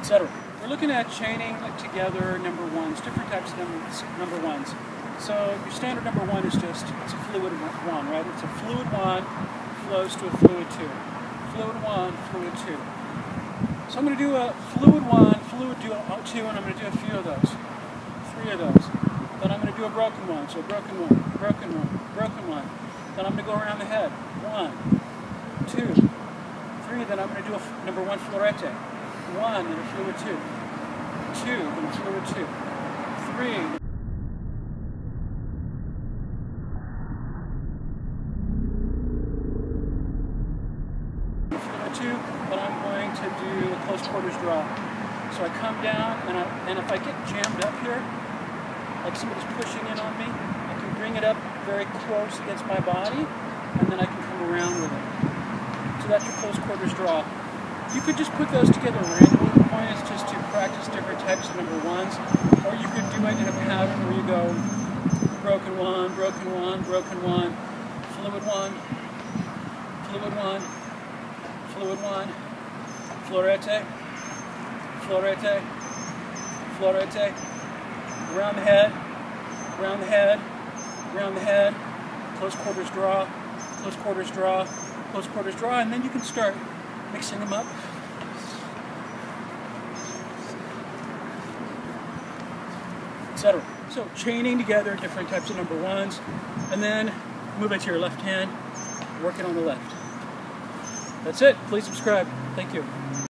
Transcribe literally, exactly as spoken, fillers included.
et cetera. We're looking at chaining together number ones, different types of number, number ones. So your standard number one is just, it's a fluid one, right? It's a fluid one, flows to a fluid two. Fluid one, fluid two. So I'm going to do a fluid one, fluid two, and I'm going to do a few of those. Three of those. Then I'm going to do a broken one, so a broken one, broken one, broken one. Then I'm going to go around the head. One, two, three. Then I'm going to do a number one Florete. One, and a fluid two. Two, and a fluid two. Three. Two, but I'm going to do a close quarters draw. So I come down, and, I, and if I get jammed up here, like somebody's pushing in on me, I can bring it up very close against my body, and then I can come around with it. So that's your close quarters draw. You could just put those together randomly. The point is just to practice different types of number ones, or you could do it in a pattern where you go broken one, broken one, broken one, fluid one, fluid one, fluid one, Florete, Florete, Florete, around the head, around the head, around the head, close quarters draw, close quarters draw, close quarters draw, and then you can start mixing them up. et cetera. So chaining together different types of number ones, and then move it to your left hand, work it on the left. That's it. Please subscribe. Thank you.